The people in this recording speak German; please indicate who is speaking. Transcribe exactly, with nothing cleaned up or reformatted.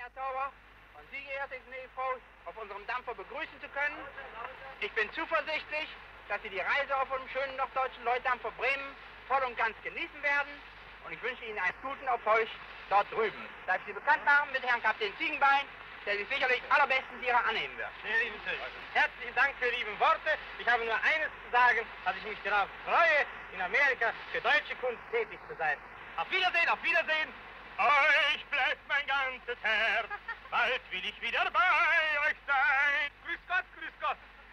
Speaker 1: Herr Tauber, und Sie, geehrte Gnädigfrau, auf unserem Dampfer begrüßen zu können. Ich bin zuversichtlich, dass Sie die Reise auf dem schönen norddeutschen Leutdampfer Bremen voll und ganz genießen werden. Und ich wünsche Ihnen einen guten Erfolg dort drüben. Darf ich Sie bekannt machen mit Herrn Kapitän Ziegenbein, der sich sicherlich allerbestens Ihrer annehmen wird.
Speaker 2: Sehr lieben Dank. Herzlichen Dank für die lieben Worte. Ich habe nur eines zu sagen, dass ich mich darauf freue, in Amerika für deutsche Kunst tätig zu sein. Auf Wiedersehen, auf Wiedersehen.
Speaker 3: Euch bleibt mein ganzes Herz, bald will ich wieder bei euch sein.
Speaker 2: Grüß Gott, grüß Gott.